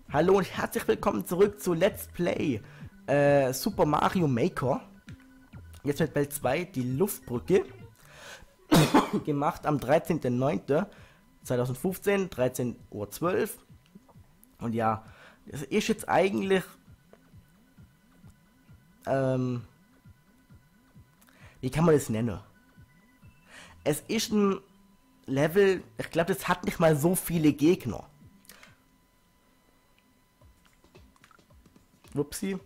Hallo und herzlich willkommen zurück zu Let's Play Super Mario Maker. Jetzt mit Welt 2 die Luftbrücke. Gemacht am 13.09.2015, 13:12 Uhr. Und ja, das ist jetzt eigentlich wie kann man das nennen? Es ist ein Level, ich glaube, das hat nicht mal so viele Gegner. Upsi.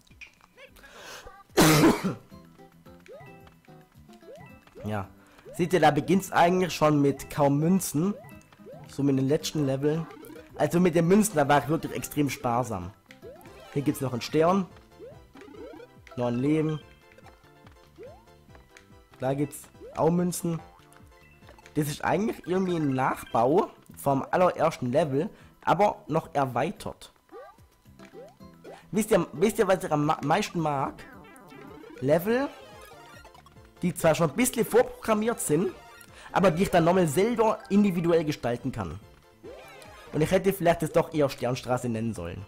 Ja. Seht ihr, da beginnt es eigentlich schon mit kaum Münzen. So mit den letzten Leveln. Also mit den Münzen, da war ich wirklich extrem sparsam. Hier gibt es noch einen Stern. Noch ein Leben. Da gibt es auch Münzen. Das ist eigentlich irgendwie ein Nachbau vom allerersten Level, aber noch erweitert. Wisst ihr, was ich am meisten mag? Level, die zwar schon ein bisschen vorprogrammiert sind, aber die ich dann nochmal selber individuell gestalten kann. Und ich hätte vielleicht das doch eher Sternstraße nennen sollen.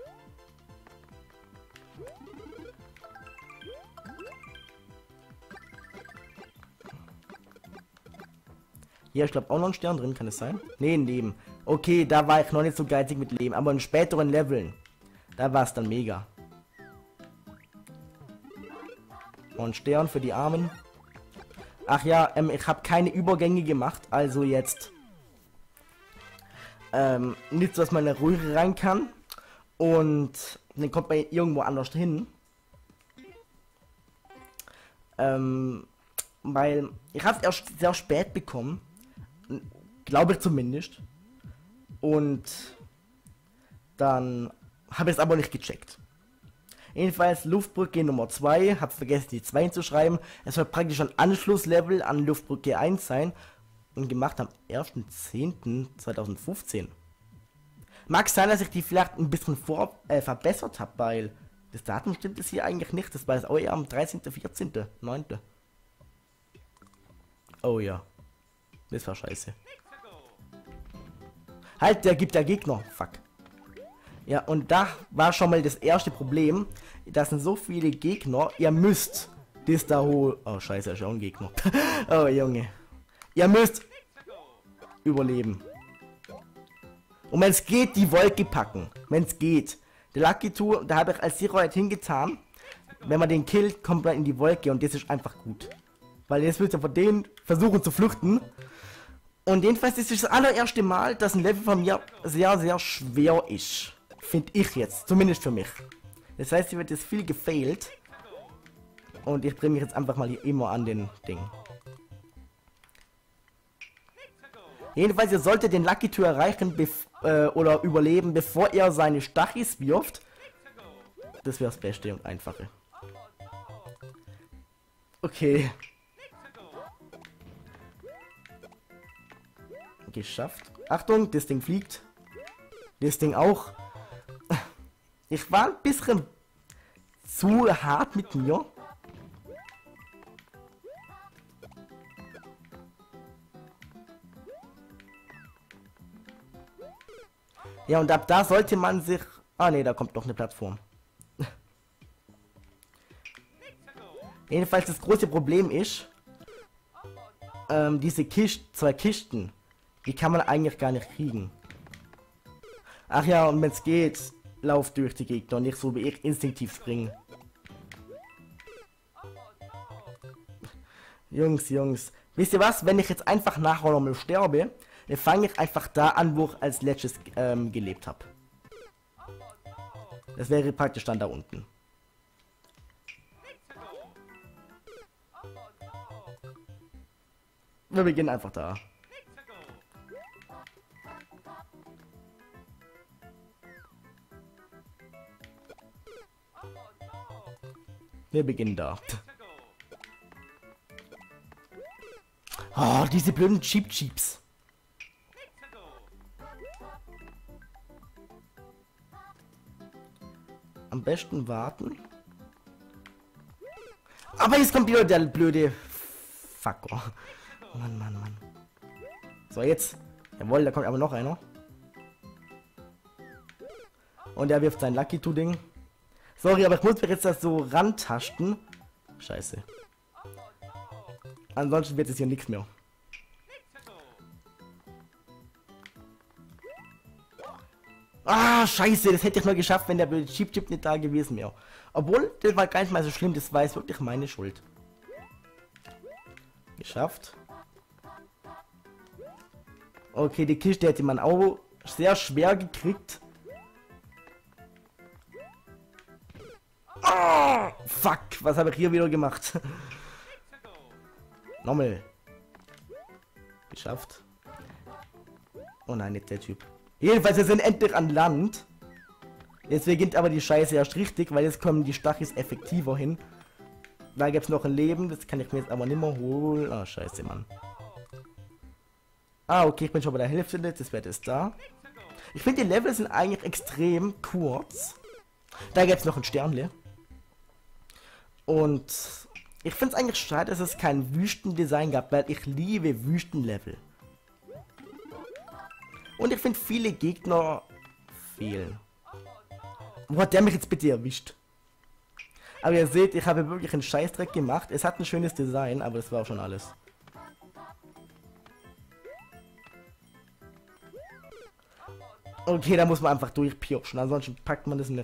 Hier, ich glaube auch noch ein Stern drin, kann es sein? Ne, ein Leben. Okay, da war ich noch nicht so geizig mit Leben, aber in späteren Leveln, da war es dann mega. Und Stern für die Armen. Ach ja, ich habe keine Übergänge gemacht, also jetzt nicht so, dass man in eine Röhre rein kann und dann kommt man irgendwo anders hin. Weil ich habe es erst sehr spät bekommen, glaube ich zumindest, und dann habe ich es aber nicht gecheckt. Jedenfalls Luftbrücke Nummer 2, habe vergessen die 2 hinzuschreiben. Es soll praktisch ein Anschlusslevel an Luftbrücke 1 sein und gemacht am 1.10.2015. Mag sein, dass ich die vielleicht ein bisschen verbessert habe, weil das Datum stimmt es hier eigentlich nicht. Das war es auch eher am 13., 14., 9. Oh ja, das war scheiße. Halt, der gibt der Gegner. Fuck. Ja, und da war schon mal das erste Problem. Da sind so viele Gegner. Ihr müsst das da holen. Oh, scheiße, ist auch ein Gegner. Oh, Junge. Ihr müsst überleben. Und wenn es geht, die Wolke packen. Wenn es geht. Der Lucky Tour, da habe ich als Sicherheit hingetan. Wenn man den killt, kommt man in die Wolke. Und das ist einfach gut. Weil jetzt wird er von denen versuchen zu flüchten. Und jedenfalls ist es das allererste Mal, dass ein Level von mir sehr, sehr schwer ist. Finde ich jetzt. Zumindest für mich. Das heißt, hier wird jetzt viel gefailt. Und ich bringe mich jetzt einfach mal hier immer an den Ding. Jedenfalls, ihr solltet den Lucky Tour erreichen oder überleben, bevor er seine Stachis wirft. Das wäre das Beste und Einfache. Okay. Geschafft. Achtung, das Ding fliegt. Das Ding auch. Ich war ein bisschen zu hart mit mir. Ja, und ab da sollte man sich... Ah ne, da kommt noch eine Plattform. Jedenfalls das große Problem ist, diese zwei Kisten, die kann man eigentlich gar nicht kriegen. Ach ja, und wenn es geht, lauf durch die Gegner, nicht so wie ich instinktiv springen. Jungs, wisst ihr was? Wenn ich jetzt einfach nachher nochmal sterbe, dann fange ich einfach da an, wo ich als letztes gelebt habe. Das wäre praktisch dann da unten. Wir beginnen einfach da. Wir beginnen da. Oh, diese blöden Cheeps. Am besten warten. Aber jetzt kommt wieder der blöde Fucker. Mann. So, jetzt. Jawohl, da kommt aber noch einer. Und er wirft sein Lucky Two-Ding. Sorry, aber ich muss mir jetzt das so rantasten. Scheiße. Ansonsten wird es hier nichts mehr. Ah, scheiße, das hätte ich nur geschafft, wenn der blöde Cheap Chip nicht da gewesen wäre. Obwohl, das war gar nicht mal so schlimm, das war jetzt wirklich meine Schuld. Geschafft. Okay, die Kiste hätte man auch sehr schwer gekriegt. Oh, fuck, was habe ich hier wieder gemacht? Nochmal. Geschafft. Oh nein, nicht der Typ. Jedenfalls, wir sind endlich an Land. Jetzt beginnt aber die Scheiße erst richtig, weil jetzt kommen die Stachis effektiver hin. Da gibt es noch ein Leben, das kann ich mir jetzt aber nicht mehr holen. Ah, scheiße, Mann. Ah, okay, ich bin schon bei der Hälfte, das wäre das da. Ich finde, die Level sind eigentlich extrem kurz. Da gibt es noch ein Sternle. Und ich finde es eigentlich schade, dass es kein Wüstendesign gab, weil ich liebe Wüstenlevel. Und ich finde, viele Gegner fehlen. Wo hat der mich jetzt bitte erwischt? Aber ihr seht, ich habe wirklich einen Scheißdreck gemacht. Es hat ein schönes Design, aber das war auch schon alles. Okay, da muss man einfach durchpirschen, ansonsten packt man das nicht.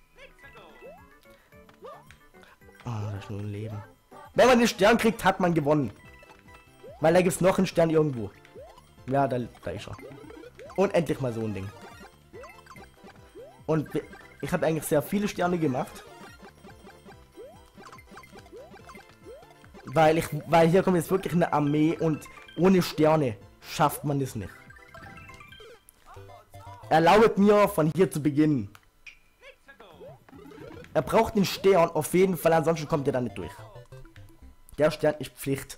Oh, das ist nur ein Leben. Wenn man den Stern kriegt, hat man gewonnen. Weil da gibt es noch einen Stern irgendwo. Ja, da ist er. Und endlich mal so ein Ding. Und ich habe eigentlich sehr viele Sterne gemacht. Weil hier kommt jetzt wirklich eine Armee und ohne Sterne schafft man das nicht. Erlaubt mir von hier zu beginnen. Er braucht den Stern auf jeden Fall, ansonsten kommt er da nicht durch. Der Stern ist Pflicht.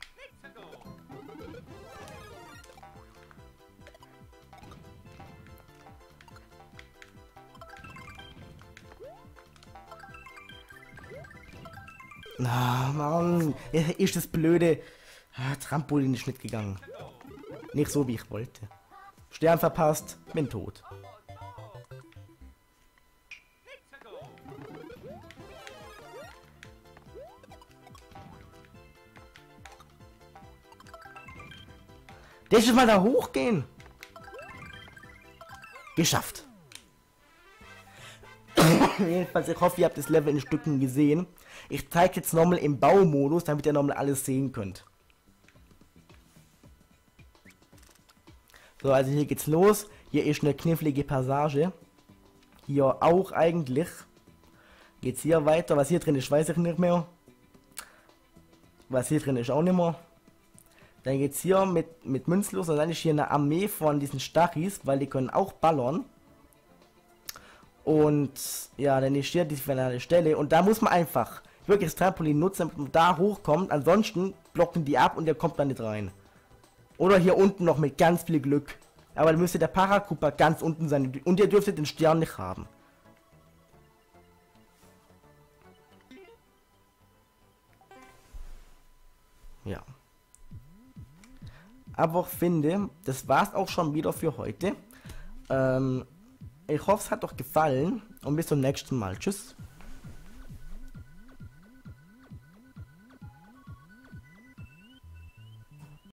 Na, Mann, ist das blöde Trampolin ist nicht gegangen. Nicht so, wie ich wollte. Stern verpasst, bin tot. Der ist mal da hochgehen. Geschafft. Jedenfalls, ich hoffe, ihr habt das Level in Stücken gesehen. Ich zeige jetzt nochmal im Baumodus, damit ihr nochmal alles sehen könnt. So, also hier geht's los. Hier ist eine knifflige Passage. Hier auch eigentlich. Geht's hier weiter. Was hier drin ist, weiß ich nicht mehr. Was hier drin ist, auch nicht mehr. Dann geht's hier mit Münzen los und dann ist hier eine Armee von diesen Stachis, weil die können auch ballern. Und ja, dann ist hier die finale Stelle und da muss man einfach wirklich das Trampolin nutzen, damit man da hochkommt. Ansonsten blocken die ab und der kommt dann nicht rein. Oder hier unten noch mit ganz viel Glück. Aber dann müsste der Paracupa ganz unten sein und ihr dürftet den Stern nicht haben. Ja. Aber ich finde, das war's auch schon wieder für heute. Ich hoffe, es hat euch gefallen und bis zum nächsten Mal. Tschüss.